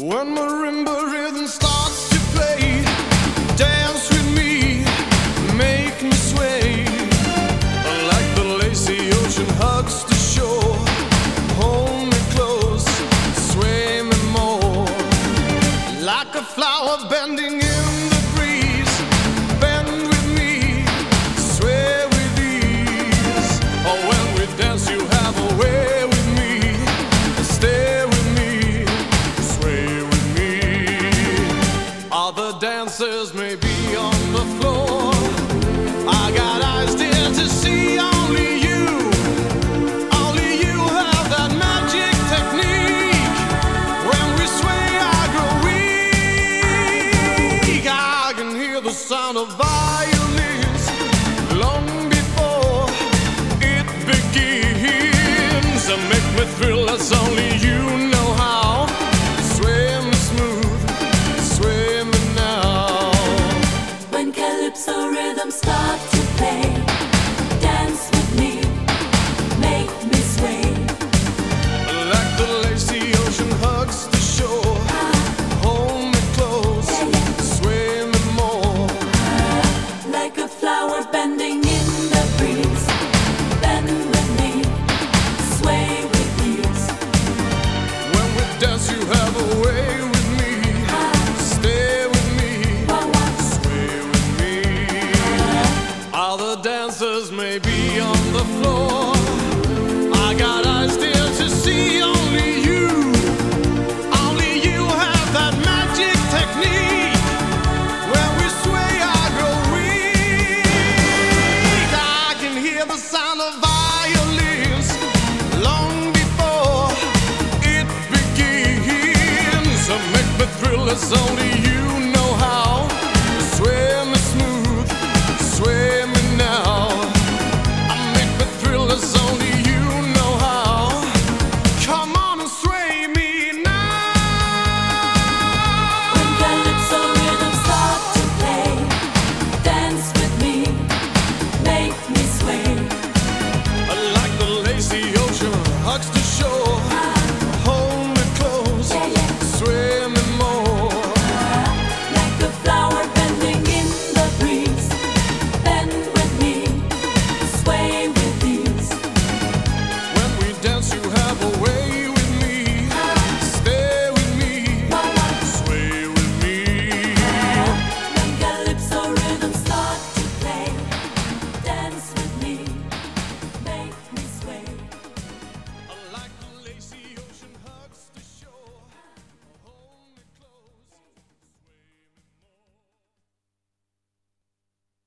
When marimba rhythm starts to play, dance with me, make me sway. Like the lazy ocean hugs the shore, hold me close, sway me more. Like a flower bending in the breeze, bend with me, sway with ease. Oh, when we dance you have a way with me, stay with me, sway with me. Other dancers may be on the floor, I got eyes there to see only you. Only you have that magic technique. When we sway I grow weak. I can hear the sound of violins long before it begins. And make me thrill as only you know how. Sway me smooth, sway me now. When calypso rhythms start to play, dance with me, make me sway. Like the lazy ocean hugs the shore, hold me close, sway me more. Like a flower bending in the breeze, bend with me, sway with ease. When we dance you have a way with me, stay with me, sway with me. Other dancers may be on the floor, I got eyes there to see only you. Only you have that magic technique. When we sway I grow weak. I can hear the sound of violins long before it begins. So make me thrill as only you